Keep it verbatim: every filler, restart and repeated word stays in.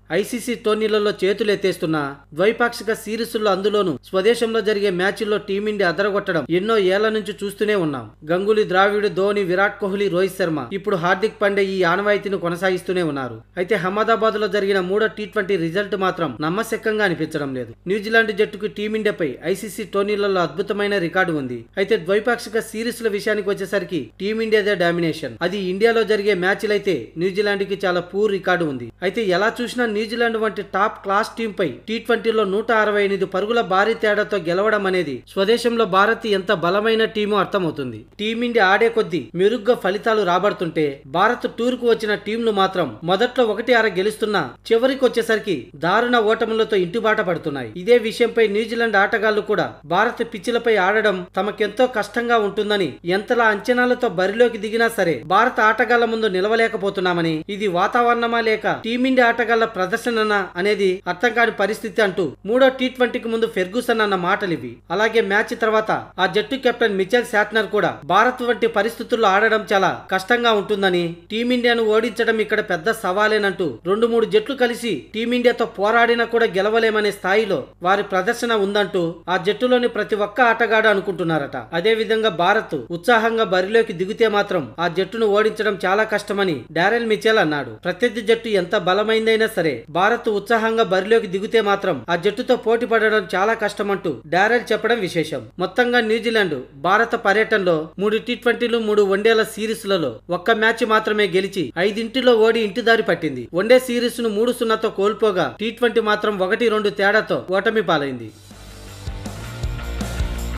ICC టోర్నీలలో చేతులెత్తేస్తున్నా ద్వైపాక్షిక సిరీసుల్లో అందులోనూ స్వదేశంలో జరిగే మ్యాచ్ల్లో టీమిండియా అదరగొట్టడం ఎన్నో ఏళ్ల నుంచి చూస్తూనే ఉన్నాం. గంగూలీ, ద్రావిడ్, ధోని, విరాట్ కోహ్లీ, రోహిత్ శర్మ, ఇప్పుడు హార్దిక్ పాండే ఈ ఆనవాయితీని కొనసాగిస్తూనే ఉన్నారు. అయితే అహ్మదాబాద్ లో జరిగిన మూడో టీ ట్వంటీ రిజల్ట్ మాత్రం నమ్మశక్యంగా అనిపించడం లేదు. న్యూజిలాండ్ జట్టుకు టీమిండియాపై ఐసీసీ టోర్నీలలో అద్భుతమైన రికార్డు ఉంది. అయితే ద్వైపాక్షిక సిరీస్ల విషయానికి వచ్చేసరికి టీమిండియాదే డామినేషన్. అది ఇండియాలో జరిగే మ్యాచ్లైతే న్యూజిలాండ్ కి చాలా పూర్ రికార్డు ఉంది. అయితే ఎలా చూసినా న్యూజిలాండ్ వంటి టాప్ క్లాస్ టీం పై టీ ట్వంటీలో నూట అరవై ఎనిమిది పరుగుల భారీ తేడాతో గెలవడం అనేది స్వదేశంలో భారత్ ఎంత బలమైన టీమో అర్థమవుతుంది. టీమిండియా ఆడే కొద్దీ మెరుగ్గా ఫలితాలు రాబడుతుంటే భారత్ టూర్ కు వచ్చిన టీంలు మాత్రం మొదట్లో ఒకటి అర గెలుస్తున్నా చివరికి వచ్చేసరికి దారుణ ఓటములతో ఇంటిబాట పడుతున్నాయి. ఇదే విషయంపై న్యూజిలాండ్ ఆటగాళ్లు కూడా భారత పిచ్చిలపై ఆడడం తమకెంతో కష్టంగా ఉంటుందని, ఎంతలా అంచనాలతో బరిలోకి దిగినా సరే భారత ఆటగాళ్ల ముందు నిలవలేకపోతున్నామని, ఇది వాతావరణమా లేక టీమిండియా ఆటగాళ్ల ప్రదర్శననా అనేది అర్థం కాని పరిస్థితి అంటూ మూడో టీ ట్వంటీకి ముందు ఫెర్గూసన్ అన్న మాటలివి. అలాగే మ్యాచ్ తర్వాత ఆ జట్టు కెప్టెన్ మిచెల్ శాట్నర్ కూడా భారత్ వంటి పరిస్థితుల్లో ఆడడం చాలా కష్టంగా ఉంటుందని, టీమిండియాను ఓడించడం ఇక్కడ పెద్ద సవాలేనంటూ రెండు మూడు జట్లు కలిసి టీమిండియాతో పోరాడినా కూడా గెలవలేమనే స్థాయిలో వారి ప్రదర్శన ఉందంటూ ఆ జట్టులోని ప్రతి ఒక్క ఆటగాడు అనుకుంటున్నారట. అదే విధంగా భారత్ ఉత్సాహంగా బరిలోకి దిగితే మాత్రం ఆ జట్టును ఓడించడం చాలా కష్టమని డారెల్ మిచెల్ అన్నాడు. ప్రత్యర్థి జట్టు ఎంత బలమైందైనా సరే భారత్ ఉత్సాహంగా బరిలోకి దిగితే మాత్రం ఆ జట్టుతో పోటీ పడడం చాలా కష్టమంటూ డారెల్ చెప్పడం విశేషం. మొత్తంగా న్యూజిలాండ్ భారత పర్యటనలో మూడు టీ ట్వంటీలు, మూడు వన్డేల సిరీస్లలో ఒక్క మ్యాచ్ మాత్రమే గెలిచి ఐదింటిలో ఓడి ఇంటిదారి పట్టింది. వన్డే సిరీస్ ను మూడు సున్నాతో కోల్పోగా టీ ట్వంటీ మాత్రం ఒకటి రెండు తేడాతో ఓటమి పాలైంది.